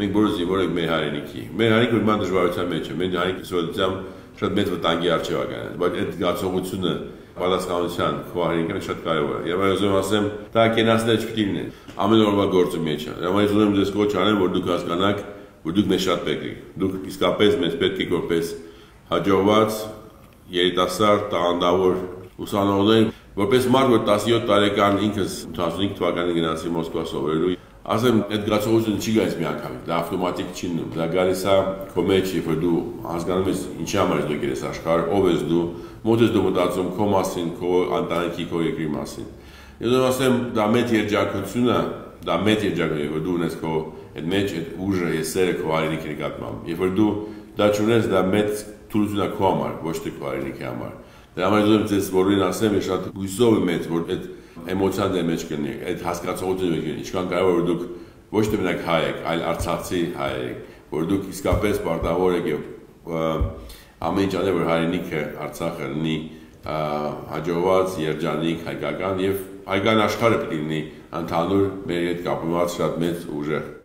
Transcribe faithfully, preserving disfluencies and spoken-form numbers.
մենք բոլորս զինվոր ենք մեր հայրենիքի։ Մեր հայրենիքը ուրման դժվարության մեջ է, մեր հայրենիքը սովետությամբ շատ մեծ վտանգի առջև է կայացել, բայց այդ զգացողությունը պատասխանության քո հայրենիքը շատ կարևոր է։ Եվ ես ուզում ասեմ, դա կենացնել չպիտի լինի։ Ամեն օրվա գործի մեջ է։ Եվ ես ուզում եմ ձեզ կոչ անեմ, որ դուք հասկանաք, որ դուք մեզ շատ պետք եք։ Դուք իսկապես մեզ պետք եք որպես հաջողված, երիտասարդ, տաղանդավոր ուսանողներ, որպես մարդ, որ տասնյոթ տարեկան ինքս ութանասունհինգ թվականին գնացի Մոսկվա սովորելու, ասեմ, այդ զգացողությունը չի գալիս մի անգամ, դա ավտոմատիկ չի լինում, դա գալիս է քո մեջ, երբ որ դու հասկանում ես ինչի համար ես դու եկել ես աշխարհ, ով ես դու, մոտ ես դու մտածում քո մասին, քո ընտանիքի, քո երկրի մասին։ Ես ուզում ասեմ, դա մեծ երջանկություն է, դա մեծ երջանկություն է, որ դու ունես քո այդ մեջ այդ ուժը, այս սերը քո հայրենիքի նկատմամբ։ Երբ որ դու դա չունես, դա մեծ թուլություն է քո համար, ոչ թե քո հայրենիքի համար։ Դրա համար ուզում եմ ձեզ բոլորին ասեմ, ես շատ հույսով եմ մեծ, որ այդ էմոցիան դե մեջ կլինի, այդ հասկացողությունը մեջ կլինի, ինչքան կարևոր որ դուք ոչ թե մենակ հայ եք, այլ արցախցի հայ եք, որ դուք իսկապես պարտավոր եք եւ ամեն ինչ անել, որ հայրենիքը Արցախը լինի հաջողված, երջանիկ, հայկական եւ հայկական աշխարհը պիտի լինի ընդհանուր մեր հետ կապված շատ մեծ ուժեղ։